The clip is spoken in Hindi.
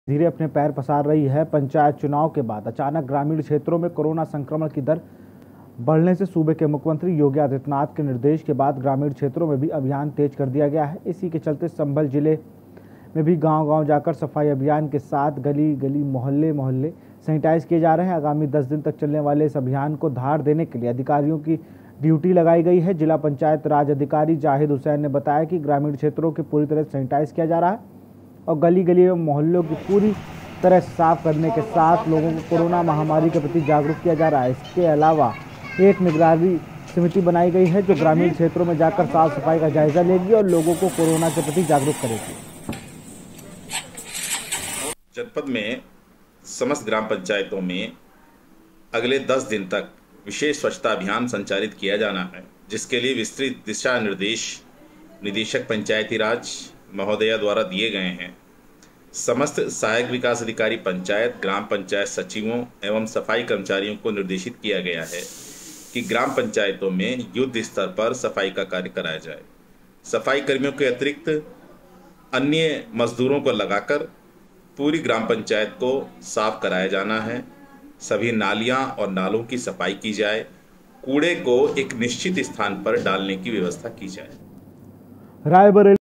धीरे अपने पैर पसार रही है। पंचायत चुनाव के बाद अचानक ग्रामीण क्षेत्रों में कोरोना संक्रमण की दर बढ़ने से सूबे के मुख्यमंत्री योगी आदित्यनाथ के निर्देश के बाद ग्रामीण क्षेत्रों में भी अभियान तेज कर दिया गया है। इसी के चलते संभल जिले में भी गांव-गांव जाकर सफाई अभियान के साथ गली-गली, मोहल्ले-मोहल्ले सैनिटाइज किए जा रहे हैं। आगामी 10 दिन तक चलने वाले इस अभियान को धार देने के लिए अधिकारियों की ड्यूटी लगाई गई है। जिला पंचायत राज अधिकारी जाहिद हुसैन ने बताया कि ग्रामीण क्षेत्रों को पूरी तरह सैनिटाइज किया जा रहा है और गली-गली एवं मोहल्लों की पूरी तरह साफ करने के साथ लोगों को कोरोना महामारी के प्रति जागरूक किया जा रहा है। इसके अलावा एक निगरानी समिति बनाई गई है जो ग्रामीण क्षेत्रों में जाकर साफ सफाई का जायजा लेगी और लोगों को कोरोना के प्रति जागरूक करेगी। जनपद में समस्त ग्राम पंचायतों में अगले 10 दिन तक विशेष स्वच्छता अभियान संचालित किया जाना है, जिसके लिए विस्तृत दिशा निर्देश निदेशक पंचायती राज महोदया द्वारा दिए गए हैं। समस्त सहायक विकास अधिकारी पंचायत, ग्राम पंचायत सचिवों एवं सफाई कर्मचारियों को निर्देशित किया गया है कि ग्राम पंचायतों में युद्ध स्तर पर सफाई का कार्य कराया जाए। सफाई कर्मियों के अतिरिक्त अन्य मजदूरों को लगाकर पूरी ग्राम पंचायत को साफ कराया जाना है। सभी नालियां और नालों की सफाई की जाए। कूड़े को एक निश्चित स्थान पर डालने की व्यवस्था की जाए। रायबरेली